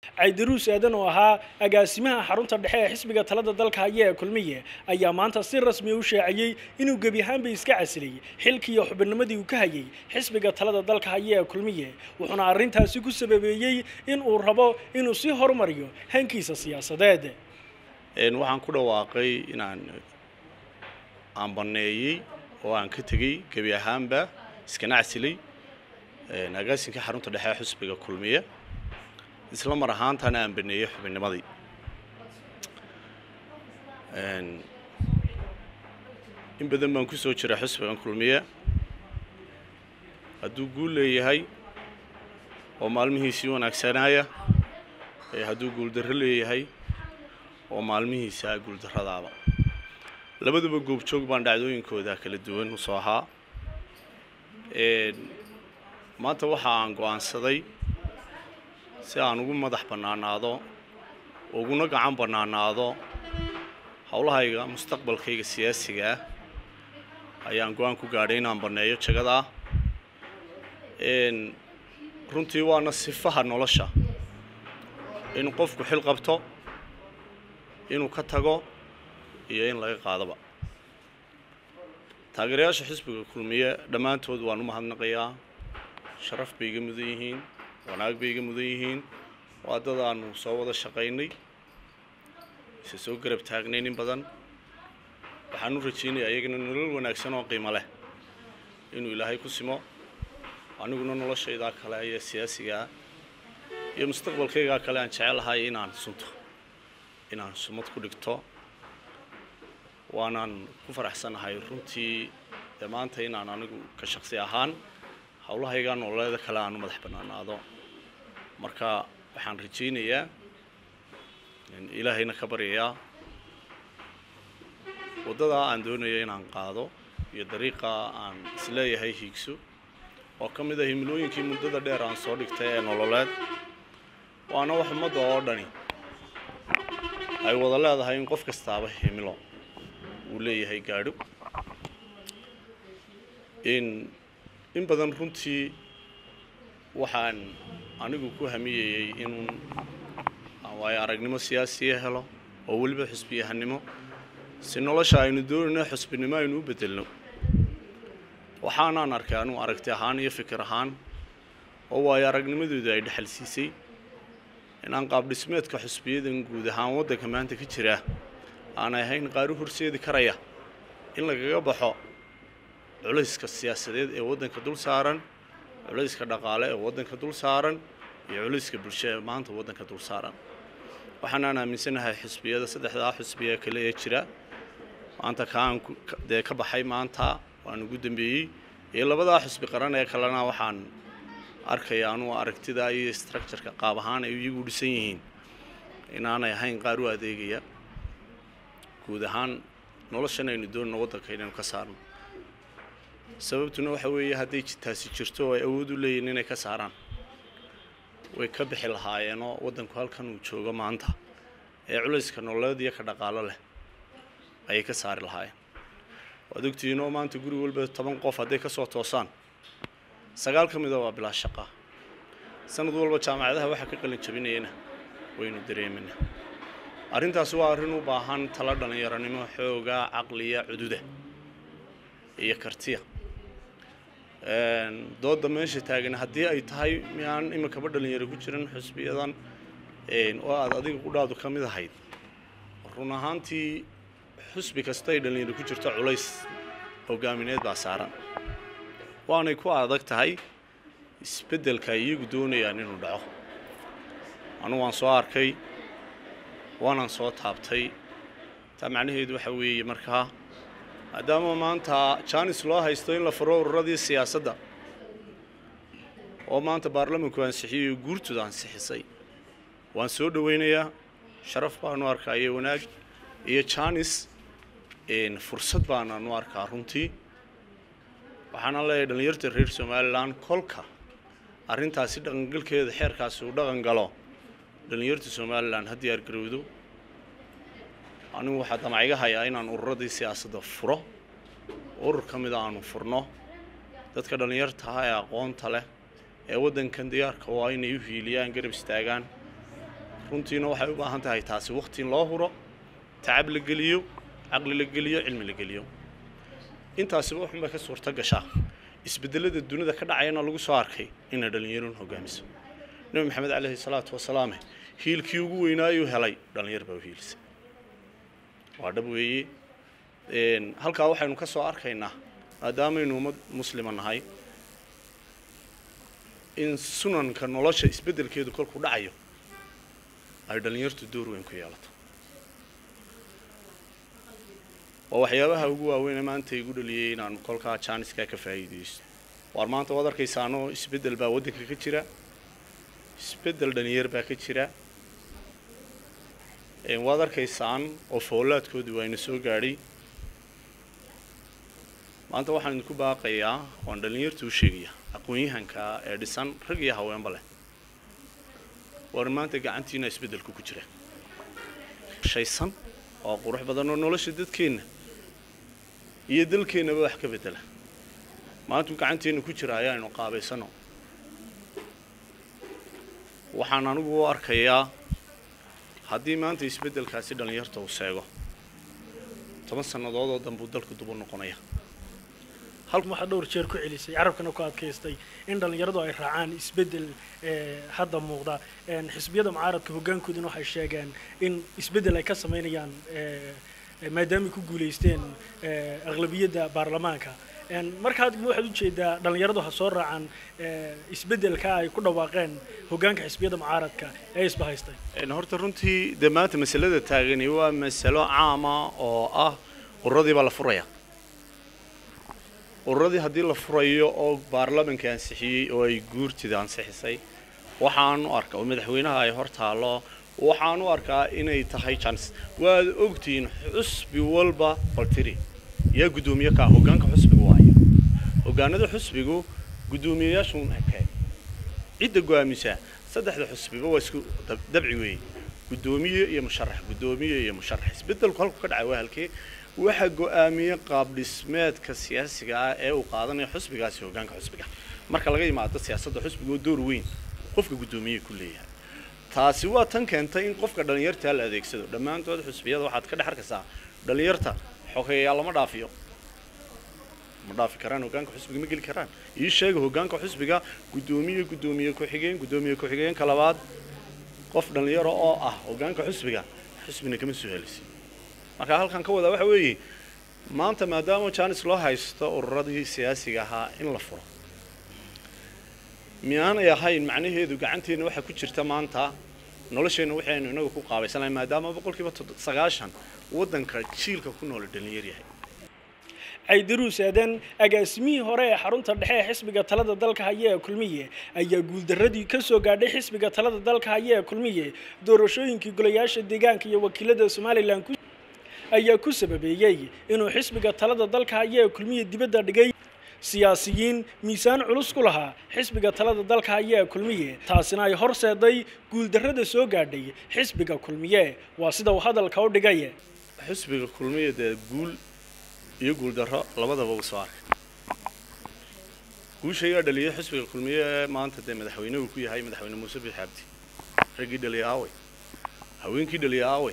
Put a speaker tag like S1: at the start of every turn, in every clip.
S1: Caydiruus aadan oo ahaa agaasimaha xarunta dhexe ee xisbiga talada dalka haya ee kulmiye ayaa maanta si rasmi u shaaciyay inuu gebi ahaanba iska casilay xilkii iyo xubinnimadii uu ka hayay xisbiga talada dalka haya ee kulmiye wuxuuna arrintaasi ku sababeeyay in uu rabo inuu si horumariyo hankiisa siyaasadeed.
S2: waxaan ku dhawaaqay inaan baneeyay oo aan ka tagay gebi ahaanba iska casilay agaasinka xarunta dhexe ee xisbiga kulmiye isla mar ahaantana aan baneeyay xubinnimadii in badan baan ku soo jiray xisbiga kulmiye hadduu guul leeyahay oo maalmihiisii wanaagsanaya hadduu guul darro leeyahay oo maalmihiisa guul darradaaba labaduba goobjoog baan dhacdooyinkooda kala duwan u soo ahaa maanta waxa aan go'aansaday si aan ugu madax bannaanaado uguna gacan bannaanaado hawlahayga mustaqbalkayga siyaasiga ayaan go'aan ku gaadhay inaan baneeyo jagada runtii waana sifaha nolosha in qofku xil qabto inuu ka tago iyo in laga qaadaba taageerayaasha xisbiga kulmiye dhammaantood waan u mahadnaqayaa sharaf bay iga mudan yihiin wanaag bay iga mudan yihiin waa dad aanu soo wada shaqaynay si soo garab taagnay in badan waxaan u rajaynayaa iyagana nolol wanaagsan oo qiimo leh inuu ilaahay ku simo aniguna noloshayda kale ee siyaasiga iyo mustaqbalkayga kale aan jecelahay inaan sumad ku dhigto waanaan ku faraxsanahay runtii maanta inaan anigu ka shakhsi ahaan hawlahayga nololeeda kale aan u madax bannaanaado marka waxaan rajaynayaa ilaahayna ka baryayaa wadada aan doonayo inaan qaado iyo dariiqa aan isleeyahay hiigso oo ka mid ah himilooyinkii muddada dheer aan soo dhigtay ee nololeed waana wax ummadda oo dhani ay wada leedahay in qof kastaaba himilo uu leeyahay gaadho in badan runtii waxaan anigu ku hamiyayay inuu waayo aragnimo siyaasiya helo oo weliba xisbiyahanimo si nolosha aynu doonayno xisbinimo aynu u bedelno waxaanaan arkay anuu aragti ahaan iyo fikir ahaan oo waayo aragnimadooda ay dhaxal siisay inaan qaab dhismeedka xisbiyadan guud ahaan waddanka maanta ka jira aanay ahayn qaar u horseedi karaya in lagaga baxo culayska siyaasadeed ee waddanka dul saaran culayska dhaqaale ee waddanka dul saaran iyo culayska bulshada ee maanta waddanka dul saaran waxaan aaminsanahay xisbiyada saddexda xisbiya kale ee jira maanta kaan ka baxay maanta waan ugu dambeeyay ee labada xisbi qaran ee kalena waxaan arkayaa anuu aragtida iyo structure-ka qaab ahaan ay iyagu dhisan yihiin inaanay ahayn qaar u adeegaya guud ahaan noloshan aynu doonno waddanka inaynu ka saarno sababtuna waxa weeye hadday taasi jirto oo ay awood u leeyihiin inay ka saaraan way ka bixi lahaayeenoo waddanku halkan uu joogo maanta ee culayska nololeed iyo ka dhaqaalo leh ayay ka saari lahaayeen waad ogtihiin oo maanta guri walba 10 qof hadday ka soo toosaan 9 ka mid ah waa bilaa shaqo sanad walba jaamacadaha waxa ka qalin jabinayna waynu dareeminaa arrintaas waa arrin u baahan talo dhalinyaranimo xooga caqliya cududa iyo kartiya dooda meesha taagan haddii ay tahay miyaan imika dhalinyaro ku jiran xisbiyadan oo aad adiga ku dhaado ka mid ahayd run ahaantii xisbi kasta ay dhalinyaro ku jirto culays hogaamineed baa saaran waanay ku adag tahay isbedelka iyagu doonayaan inuu dhaco anu waan soo arkay waanan soo taabtay taa macnaheedu waxa weeye markaa maadaama maanta jaanis loo haysto in la furo ururadii siyaasadda oo maanta baarlamaanku ansixiyay guurtooda ansixisay waan soo dhaweynayaa sharaf baan u arkaa iyo wanaag iyo jaanis fursad baan u arkaa runtii waxaan leeyahay dhalinyarta reer Soomaaliland kolka arrintaasi dhaqangalkeeda xeerkaasi uu dhaqan galo dhalinyarta Soomaaliland haddii ay garowdo anigu waxa damacayga hayaa inaan ururadii siyaasadda furo urur ka mid ah aanu furno dadka dhalinyarta ah ee aqoonta leh ee waddankan diyaarka waa inay u hiiliyaan garab istaagaan runtiina waxay u baahan tahay taasi waqti in loo huro tacab la geliyo caqli la geliyo cilmi la geliyo intaasiba waxba ka suurta gashaa isbedelada dunida ka dhacayna lagu soo arkay in dhalinyaradu hogaamiso nabi maxamed alayhi salaatu wasalaam hiilkii ugu weynaayo helay dhalinyar baa hiilsay waa dhab weeye halka waxaynu ka soo arkaynaa maadaama aynu ummad muslima nahay in sunanka nolosha isbedelkeedu kolku dhacayo ay dhalinyartu door weyn ku yeelato oo waxyaabaha ugu waaweyn maanta igu dhaliyay inaan kolka Janiska ka faa'iideysto war maanta wad arkaysaano isbedel baa wadanka ka jira isbedel dhalinyar baa ka jira wad arkaysaan oo foolaadkoodu waa inoo soo gaadhay maanta waxaan ku baaqayaa oo dhalinyartu u sheegaya aqoon-yahanka ee dhisan rag iyo haweenba leh war maanta gacantiina isbedelku ku jira shaysan oo qurux badan oo nolosha dadkeena iyo dalkeenaba wax ka bedela maanta gacanteena ku jira ayaanu qaabaysano waxaan anigu u arkayaa haddii maanta isbedelkaasi dhalinyarta uu seego 10 sanadood oo dambu dalku dib u noqonaya
S1: halka waxa dhowr jeer ku celisay carabkana ku adkaystay in dhalinyaradu ay raacaan isbedel hadda muuqda xisbiyada mucaaradka hoggaankooduna waxay sheegeen in isbedel ay ka sameynayaan maadaama ku guuleysteen aqlabiyada baarlamaanka markaad waxaad u jeedaa dhalinyaradu ha soo raacaan isbedelka ay ku dhawaaqeen hoggaanka xisbiyada mucaaradka ee isbahaystay
S2: horta runtii damaanta masalada taagani waa mas'alo caama oo ah urradii baa la furaya urradii haddii la furayo oo baarlamaanka ansixiyay oo ay guurtida ansixisay waxaan u arkaa madaxweynaha ay hor taalo waxaan u arkaa inay tahay chance waad ogtiin xusbi walba baltiri ya gudoomiye ka hoggaanka xusbiga waayo hoggaanada xusbigu gudoomiyeyaashu nakay cidda go'aamisa saddexda xusbiba waa isku dabci weey gudoomiye iyo musharax isbedelku halku ka dhacay waa halkee waxa go'aamiye qaab dhismeedka siyaasiga ah ee uu qaadanay xusbigaasi hoggaanka xusbiga marka laga yimaado siyaasadda xusbiga oo door weyn qofka gudoomiye ku leeyahay taasi waa tan keentay in qofka dhalinyarta la adeegsado dhamaantood xusbiyada waxaad ka dhaxarkaysaa dhalinyarta xogeeyaa lama dhaafiyo ma dhaafi karaan hoggaanka xusbiga ma geli karaan ii sheeg hoggaanka xusbiga gudoomiye ku xigeen kalabaad qof dhalinyaro oo ah hoggaanka xusbina kama soo helayso marka halkan ka wada waxa weeye maanta maadaama Janis loo haysto ururradii siyaasiga ahaa in la furo miyaan ay ahayn macnaheedu gacanteena waxa ku jirta maanta nolosheena waxaynu inagu ku qaabaysanahay maadaama 90% wadanka jiilka ku nool dhalinyar yahay
S1: ay daruusadeen agaasimihii hore ee xarunta dhexe ee xisbiga talada dalka haya ee kulmiye ayaa guuldaradii ka soo gaadhay xisbiga talada dalka haya ee kulmiye doorashooyinkii golayaasha deegaanka iyo wakiilada Soomaaliland ayaa ku sababeeyay inuu xisbiga talada dalka haya ee kulmiye dibadda dhigay siyaasiyiin miisaan culus ku lahaa xisbiga talada dalka haya ee kulmiye taasina ay horseeday guuldarada soo gaadhay xisbiga kulmiye waa sida uu hadalka u dhigay
S2: xisbiga kulmiye guul iyo guuldaro labadaba uu soo arkay guusha dhaliyay xisbiga kulmiye maanta madaxweynuhu ku yahay madaxweyne Muuse Biixi Cabdi ragii dhaliyay haweenkii dhaliyay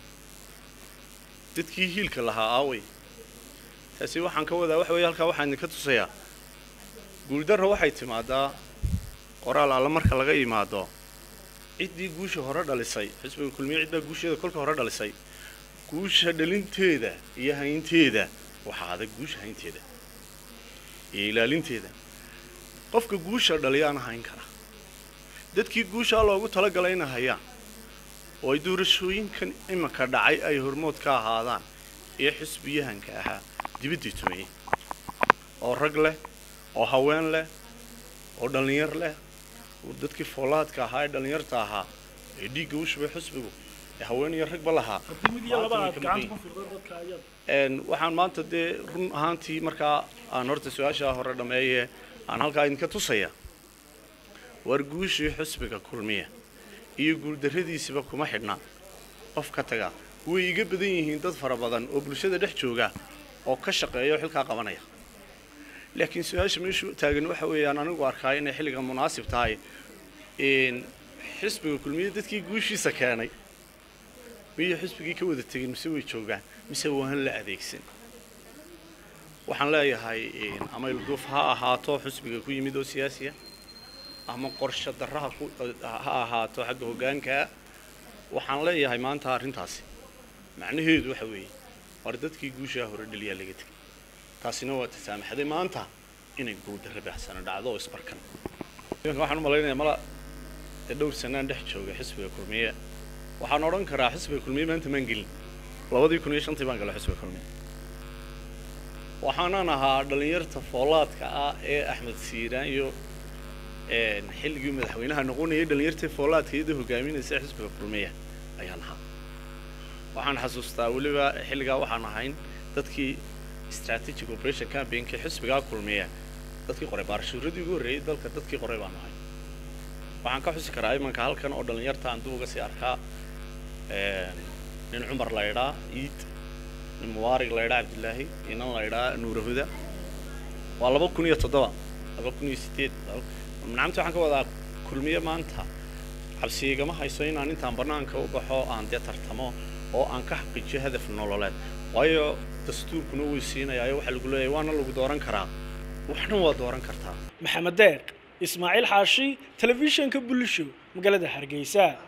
S2: dadkii hiilka lahaa taasi waxaan ka wadaa waxa weeye halka waxaan ka tusayaa guuldaro waxay timaadaa qoraal alla marka laga yimaado cidii guusha hore dhalisay xisbiga kulmiye cidda guusheeda kolka hore dhalisay guusha dhalinteeda iyo haynteeda waxa adag guusha haynteeda iyo ilaalinteeda qofka guusha dhaliyana hayn kara dadkii guusha loogu talagalay inay hayaan oo ay doorashooyinkan imaka dhacay ay hormood ka ahaadaan ee xisbiyahanka ahaa dibadii tumay oo rag leh oo haween leh oo dhalinyar leh oo dadkii foolaadka ahaa dhalinyarta ahaa ee dhiiga u shubay xisbigu ee haween iyo rag balaha waxaan maanta run ahaantii markaa aan horta su'aasha hore dhameeyay aan halka idinka tusaya war guushii xisbiga kulmiye iyo guuldaradiisaba kuma xidhna qof ka taga way iga badan yihiin dad fara badan oo bulshada dhex jooga oo ka shaqeeyo xilka qabanaya laakiin su'aasha meeshu taagan waxa weeyaan anigu arkaa in xilliga munaasib tahay in xisbiga kulmiye dadkii guushiisa keenay miyay xisbigii ka wada tegin mise way joogaan mise waan la adeegsan waxaan leeyahay ama ilduuf ha ahaato xisbiga ku yimid oo siyaasiya ama qorshe darraha ha ahaato xagga hoggaanka waxaan leeyahay maanta arrintaasi macnaheedu waxa weeye war dadkii guusha hore dhaliya laga tagay taasina waa tasaamaxday maanta inay guud rabaxsan dhacdo oo isbarkan waxaan u maleynayaa mala dhowr sanaan dhex jooga xisbiga kulmiye waxaan oran karaa xisbiga kulmiye maanta maan gelin 2005 baan galay xisbiga kulmiye waxaan ahaa dhalinyarta foolaadka ah ee Axmed Siiraan iyo xilligii madaxweynaha noqonayay dhalinyarta foolaadka iyada hogaaminaysa xisbiga kulmiye ayaan ahaa waxaan xasuustaa waliba xilliga waxaan ahayn dadkii strategic operation campaign ka xisbiga kulmiye dadkii qoray baarshuuradii ugu horeeyay dalka dadkii qoray baan ahay waxaan ka xusi karaa imanka halkan oo dhalinyarta aan duuga si arkaa nin Umar Layda Eid nin Mubarak Layda Abdullaahi inan Layda Nuurahuda waa 2007 2008 manacamta waxaan ka wadaa kulmiye maanta xabsiga ma hayso inaan intaan banaanka u baxo aan tartamo oo aan ka xaqiijiyo hadaf nololeed waayo dastuurkuna uu siinayaa waxa lagu leeyahay waana lagu dooran karaa waxna waa dooran kartaa
S1: maxamed deeq ismaaciil xaashi telefishinka bulsho magaalada Hargeysa